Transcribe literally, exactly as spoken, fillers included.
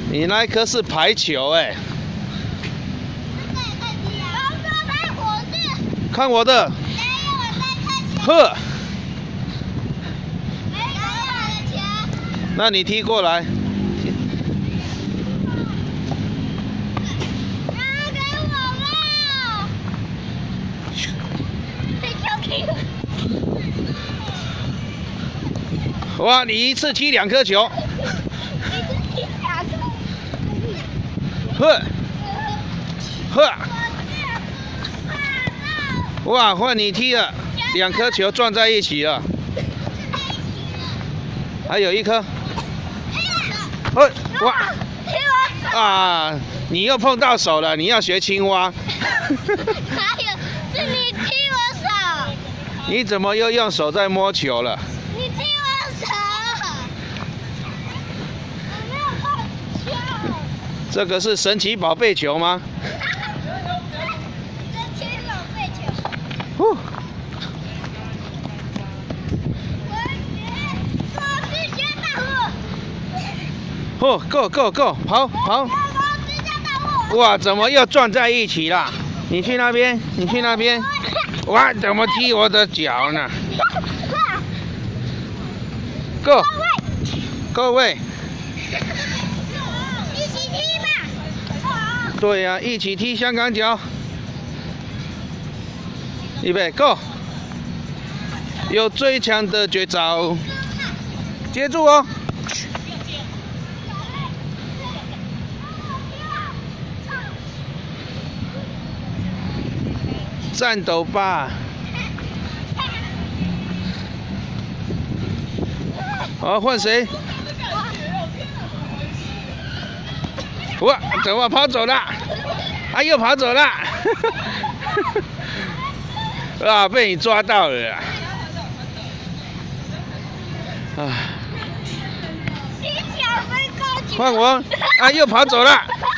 你那一颗是排球哎、欸。看我的。呵。那你踢过来。哇！你一次踢两颗球。呵，呵。哇！换你踢了，两颗球撞在一起了。还有一颗。呵，哇！啊！你又碰到手了，你要学青蛙。 还有，是你踢我手。 你怎么又用手在摸球了？ 你踢我手。我没有碰球。 这个是神奇宝贝球吗？ 神奇宝贝球。 呼。 我是学大户。 哦 ，Go Go Go， 跑跑。哇，怎么又撞在一起了？你去那边，你去那边。哇，怎么踢我的脚呢 ？Go， 各位， 一起踢吧。 对呀、啊，一起踢香港脚。预备 ，Go！ 有最强的绝招，接住哦。战斗吧！好，换谁？哇，怎么跑走了？啊，又跑走了！啊，被你抓到了！啊！换我！啊，又跑走了！